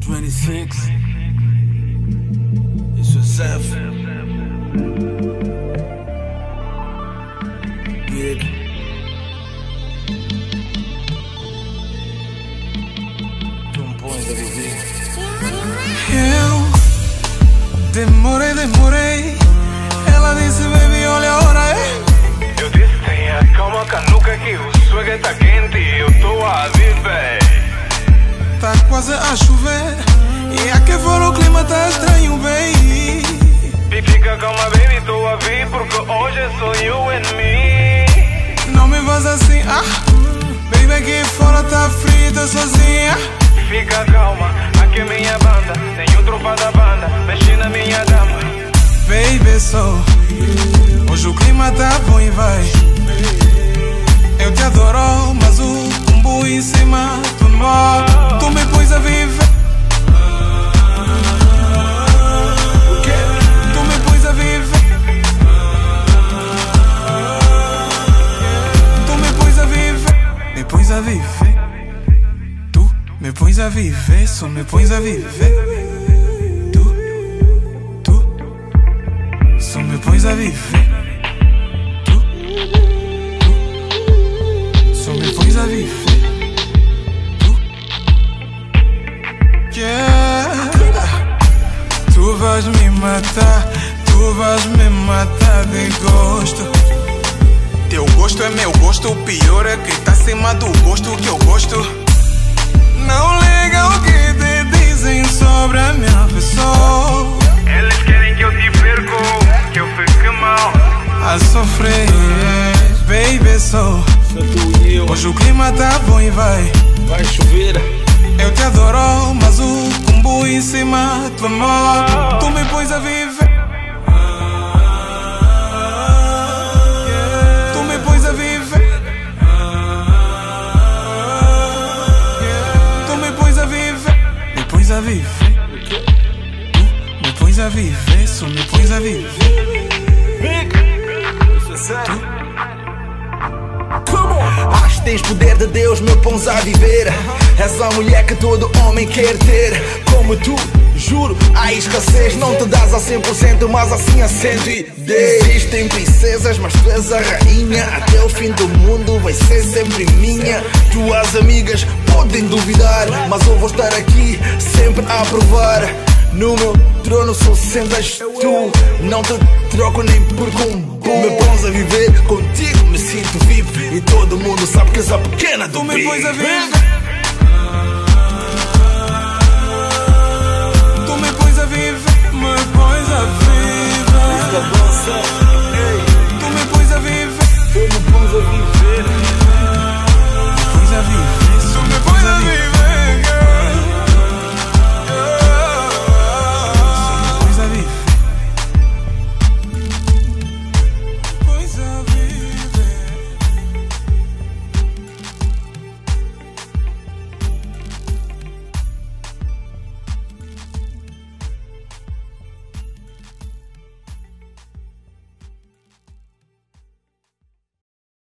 26. Isso é Zef. Big. Tu me pões a viver. Eu demorei. Ela disse, baby, olha a hora, é? Eu disse, tenha calma, canuca, que o swag tá quente e eu tô a viver. Tá quase a chover e aqui fora o clima tá estranho, baby. E fica calma, baby, tô a vir porque hoje é só you and me. Não me vas assim, baby, aqui fora tá frio, tô sozinha. Fica calma, aqui é minha banda, tenho tropa da banda, mexe na minha dama. Baby, hoje o clima tá bom e vai. Eu te adoro, mas o combo em cima tu não. Tu me pões a viver. Tu me pões a viver. Tu me pões a viver. Me pões a viver. Tu me pões a viver, só me pões a viver. Só me pões a viver. Só me pões a viver. Yeah. Tu vais me matar. Tu vais me matar de gosto. Teu gosto é meu gosto. O pior é que tá acima do gosto que eu gosto. Não liga o que te dizem sobre a minha pessoa. Eles querem que eu te perco, que eu fique mal. A sofrer, baby, Só tu e eu. hoje o clima tá bom e vai. Vai chover. Eu te adoro, mas o combo em cima do amor. Tu me pões a viver. Tu me pões a viver. Tu me pões a viver. Me pões a viver. Me pões a viver, só me pões a viver. Isso é Zef. Acho que tens poder de Deus, me pões a viver. És a mulher que todo homem quer ter. Como tu, juro, há escassez. Não te dás a 100%, mas assim a 110. Existem princesas, mas tu és a rainha. Até o fim do mundo vai ser sempre minha. Tuas amigas podem duvidar, mas eu vou estar aqui sempre a provar. No meu trono só sentas tu. Não te troco nem por combo. Me pões a viver, contigo me sinto VIP. E todo mundo sabe que és a pequena do Tu me beat. pões a viver. Tu me pões a viver. Me pões a viver. Isso é bom, Zef.